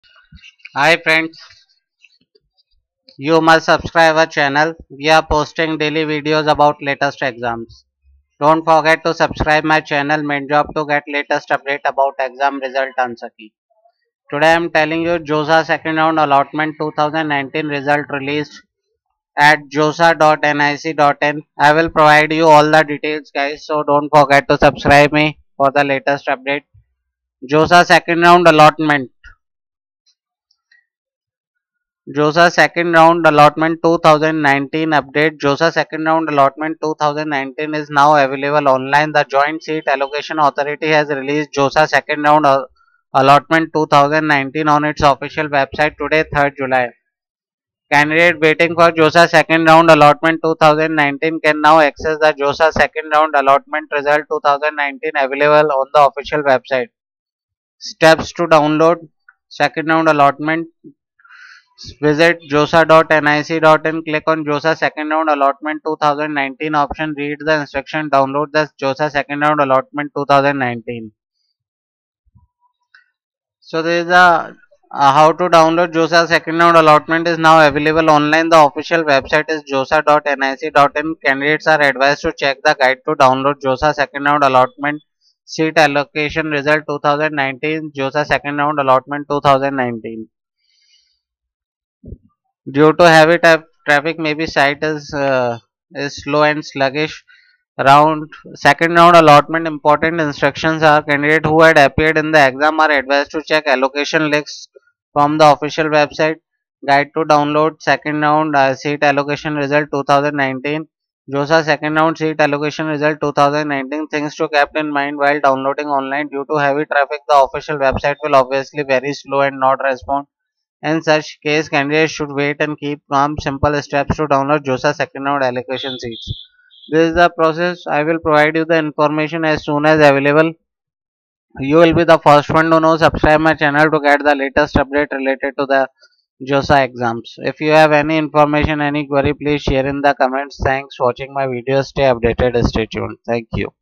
Hi friends, you must subscribe our channel. We are posting daily videos about latest exams. Don't forget to subscribe my channel main job to get latest update about exam result answer key. Today I am telling you JoSAA second round allotment 2019 result released at josa.nic.in. I will provide you all the details guys, so don't forget to subscribe me for the latest update. JoSAA second round allotment JoSAA second round allotment 2019 update. JoSAA second round allotment 2019 is now available online. The Joint Seat Allocation Authority has released JoSAA second round allotment 2019 on its official website today, 3rd July. Candidate waiting for JoSAA second round allotment 2019 can now access the JoSAA second round allotment result 2019 available on the official website. Steps to download second round allotment. Visit josa.nic.in, click on JoSAA second round allotment 2019 option, read the instruction, download the JoSAA second round allotment 2019. So there is a how to download JoSAA second round allotment is now available online. The official website is josa.nic.in. Candidates are advised to check the guide to download JoSAA second round allotment seat allocation result 2019, JoSAA second round allotment 2019. Due to heavy traffic, maybe site is slow and sluggish. Round second round allotment important instructions are candidate who had appeared in the exam are advised to check allocation lists from the official website. Guide to download second round seat allocation result 2019. JoSAA second round seat allocation result 2019. Things to keep in mind while downloading online. Due to heavy traffic, the official website will obviously very slow and not respond. In such case, candidates should wait and keep calm. Simple steps to download JoSAA second round allocation seats. This is the process. I will provide you the information as soon as available. You will be the first one to know. Subscribe my channel to get the latest update related to the JoSAA exams. If you have any information, any query, please share in the comments. Thanks for watching my video. Stay updated. Stay tuned. Thank you.